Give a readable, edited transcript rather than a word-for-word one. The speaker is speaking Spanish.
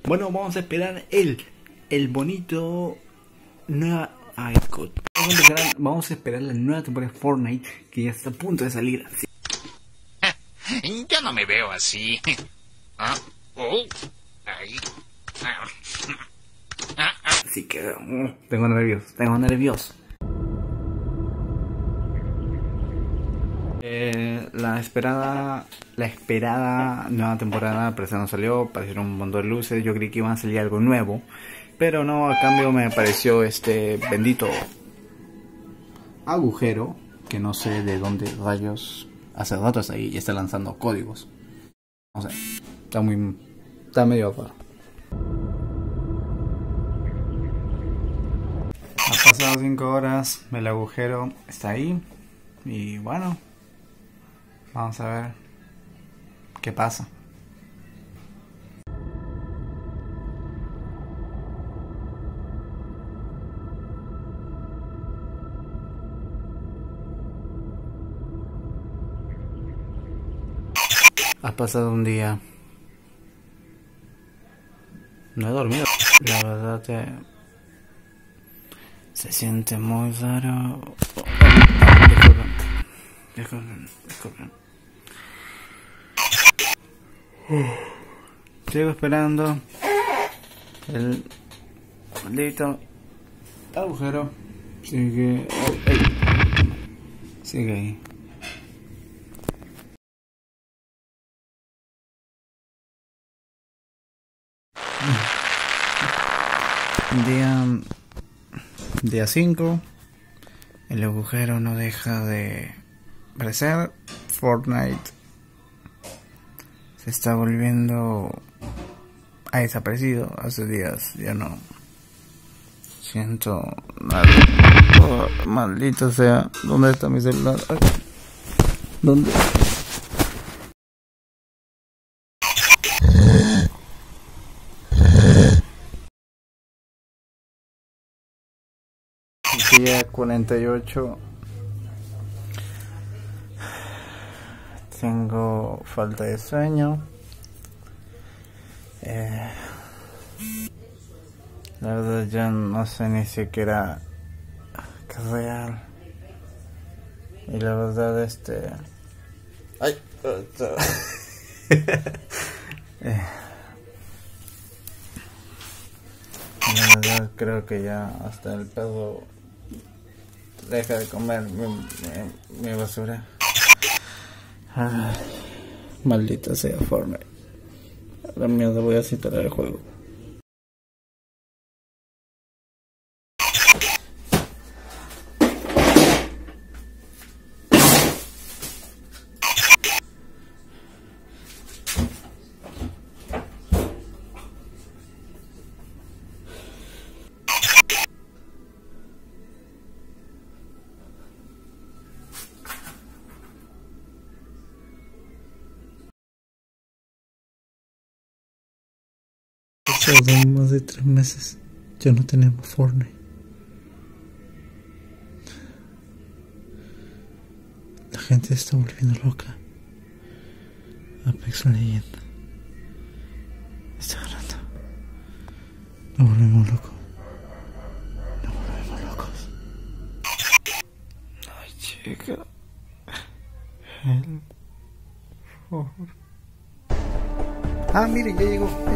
Bueno, vamos a esperar el bonito nueva... Ay, God. Vamos a esperar la nueva temporada de Fortnite que ya está a punto de salir. Así. Yo no me veo así. ¿Ah? Oh. Ahí. Así que tengo nervios. La esperada nueva temporada, pero esa no salió, parecieron un montón de luces, yo creí que iban a salir algo nuevo, pero no, a cambio me apareció este bendito agujero, que no sé de dónde rayos, hace rato está ahí y está lanzando códigos, no sé, está medio raro. Ha pasado 5 horas, el agujero está ahí y bueno, vamos a ver qué pasa. Ha pasado un día. No he dormido. La verdad se siente muy raro. Disculpen. Sigo esperando el maldito agujero. Sigue ahí. Día 5. El agujero no deja de aparecer. Fortnite se está volviendo ha desaparecido. Hace días ya no siento nada. Oh, maldito sea. ¿Dónde está mi celular? Ay. ¿Dónde? Día 48. Tengo falta de sueño. La verdad ya no sé ni siquiera qué es real. Y la verdad ay. La verdad creo que ya hasta el perro deja de comer mi basura. Maldita sea Fortnite. La mierda, voy a instalar el juego. Pasaron más de 3 meses. Ya no tenemos Fortnite. La gente se está volviendo loca. Apex Legends está ganando. Nos volvemos locos. Ay, chica. Por favor. Ah, mire, ya llegó.